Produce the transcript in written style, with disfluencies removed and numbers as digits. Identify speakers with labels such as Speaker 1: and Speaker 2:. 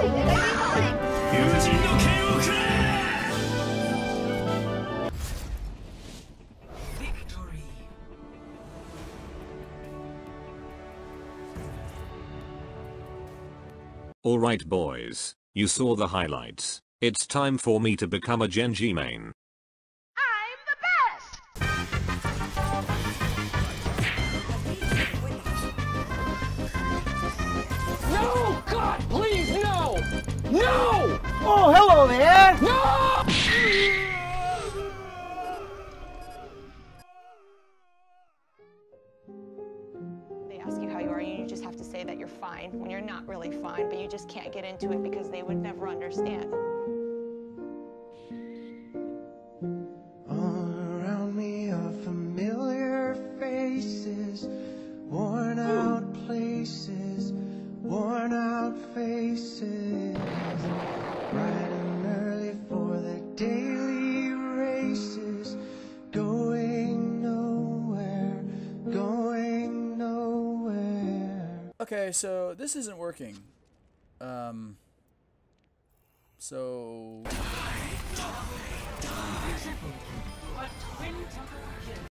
Speaker 1: Alright boys, you saw the highlights. It's time for me to become a Genji main.
Speaker 2: I'm the best!
Speaker 3: No! God, please, no! No!
Speaker 4: Oh, hello there!
Speaker 3: No!
Speaker 5: They ask you how you are, and you just have to say that you're fine when you're not really fine, but you just can't get into it because they would never understand.
Speaker 6: All around me are familiar faces, worn out places, worn out faces, bright and early for the daily races, going nowhere, going nowhere.
Speaker 7: Okay, so this isn't working. So